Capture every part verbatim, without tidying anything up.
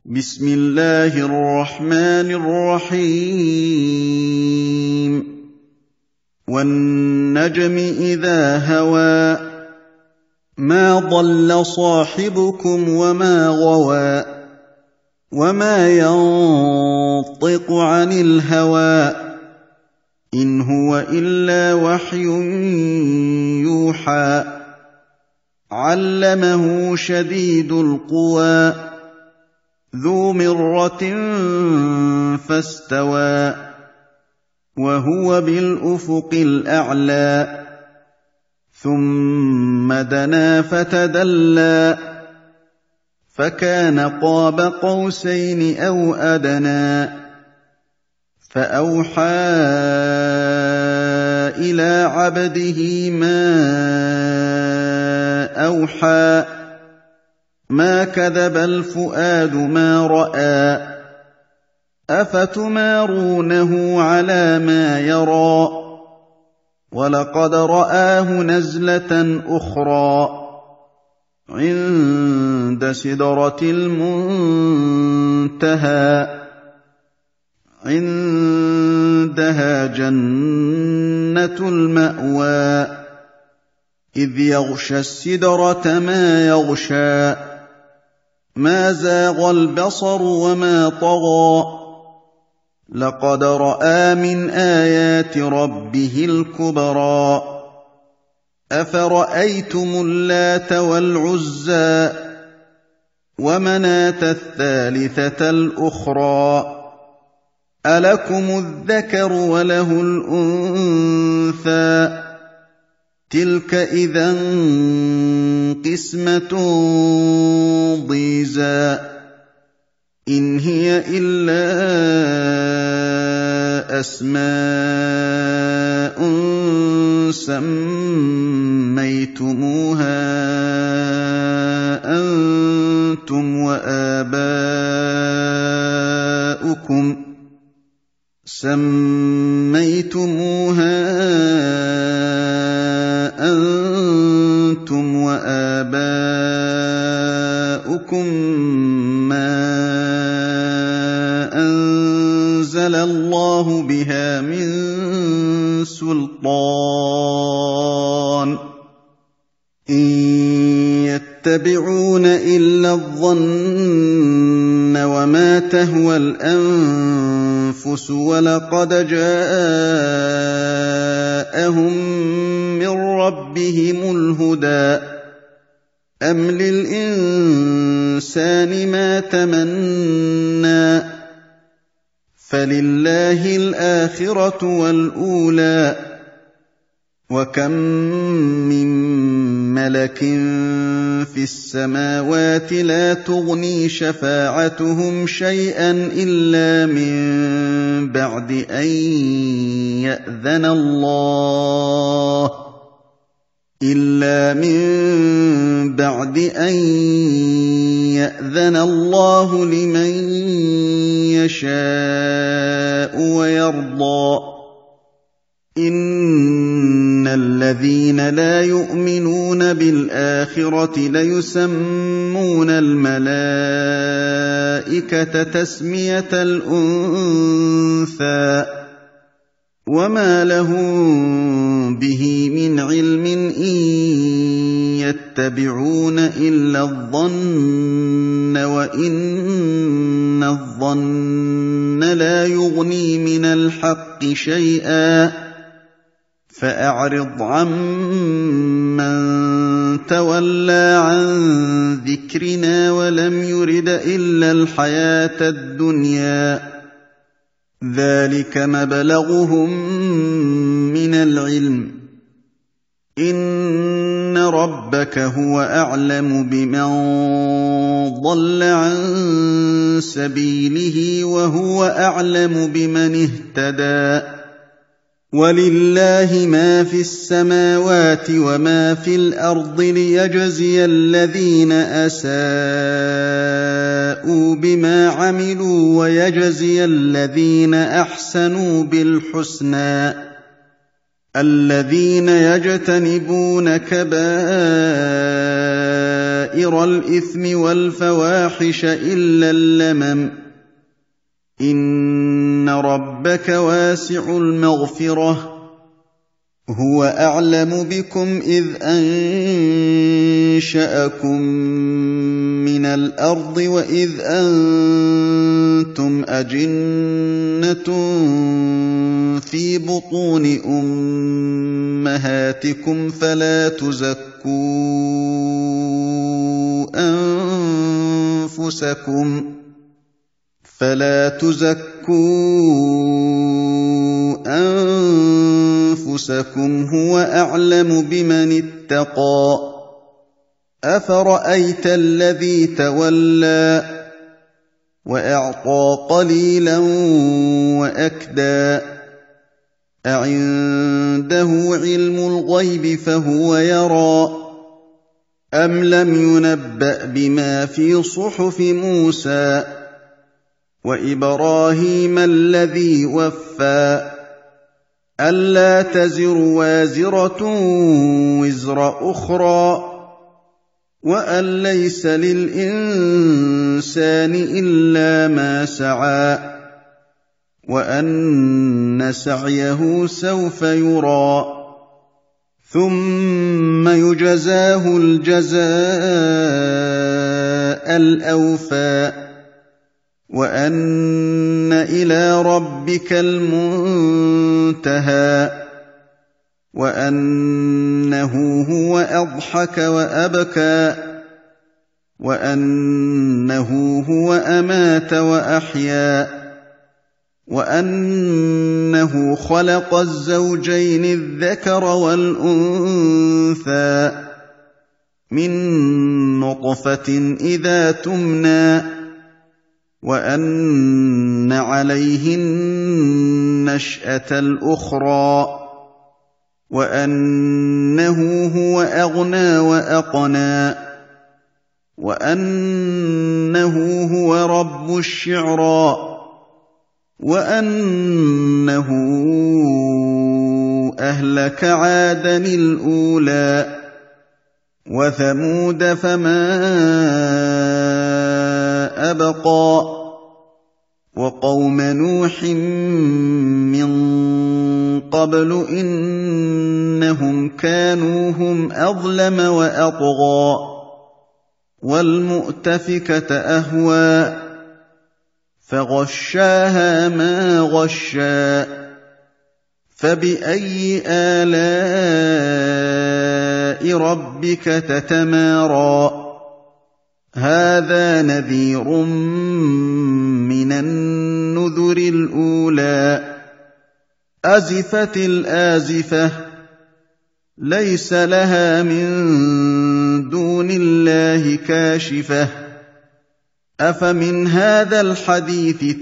بسم الله الرحمن الرحيم والنجم إذا هوى ما ضل صاحبكم وما غوى وما ينطق عن الهوى إن هو إلا وحي يوحى علمه شديد القوى ذو مرة فاستوى وهو بالأفق الأعلى ثم دنا فتدلى فكان قاب قوسين أو أدنى فأوحى إلى عبده ما أوحى ما كذب الفؤاد ما رأى أفتمارونه على ما يرى ولقد رآه نزلة أخرى عند سدرة المنتهى عندها جنة المأوى إذ يغشى السدرة ما يغشى ما زاغ البصر وما طغى لقد رأى من آيات ربه الكبرى أفرأيتم اللات والعزى ومناة الثالثة الأخرى ألكم الذكر وله الأنثى تلك إذا قسمة ضيزى إن هي إلا أسماء سميتموها أنتم وآباؤكم سميتموها أنتم وآباؤكم ما أنزل الله بها من سلطان إن يتبعون إلا الظن وما تهوى الأنفس ولقد جاءهم من ربهم الهدى أم للإنسان ما تمنى فلله الآخرة والأولى وكم من ملك في السماوات لا تغني شفاعتهم شيئا إلا من بعد أن يأذن الله إلا من بعد أن يأذن الله لمن يشاء ويرضى إن الذين لا يؤمنون بالآخرة ليسمون الملائكة تسمية الأنثى وما لهم به من علم إن يتبعون إلا الظن وإن الظن لا يغني من الحق شيئا فأعرض عمن تولى عن ذكرنا ولم يرد إلا الحياة الدنيا ذلك مبلغهم من العلم إن ربك هو أعلم بمن ضل عن سبيله وهو أعلم بمن اهتدى ولله ما في السماوات وما في الأرض ليجزي الذين أساءوا بما عملوا ويجزي الذين أحسنوا بالحسنى الذين يجتنبون كبائر كبائر الإثم والفواحش إلا اللمم إن ربك واسع المغفرة هو أعلم بكم إذ أنشأكم من الأرض وإذ أنتم أجنة في بطون أمهاتكم فلا تزكوا أنفسكم فلا تزكوا أنفسكم هو أعلم بمن اتقى أفرأيت الذي تولى وأعطى قليلا وأكدى أعنده علم الغيب فهو يرى أم لم ينبأ بما في صحف موسى وإبراهيم الذي وفى ألا تزر وازرة وزر أخرى وأن ليس للإنسان إلا ما سعى وأن سعيه سوف يرى ثم يجزاه الجزاء الأوفى وأن إلى ربك المنتهى وأنه هو أضحك وأبكى وأنه هو أمات وأحيا وأنه خلق الزوجين الذكر والأنثى من نطفة إذا تمنى وأن عليه النشأة الأخرى وأنه هو أغنى وأقنى وأنه هو رب الشعرى وأنه أهلك عادا الأولى وثمود فما أبقى وقوم نوح من قبل إنهم كانوا هم أظلم وأطغى والمؤتفكة أهوى فغشاها ما غشى فبأي آلاء ربك تتمارى هذا نذير من النذر الأولى أزفت الآزفة ليس لها من دون الله كاشفة أفمن هذا الحديث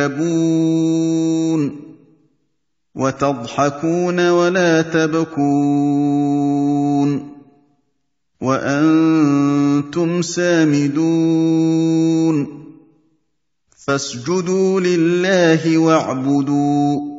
تعجبون وتضحكون ولا تبكون وأنتم سامدون فاسجدوا لله واعبدوا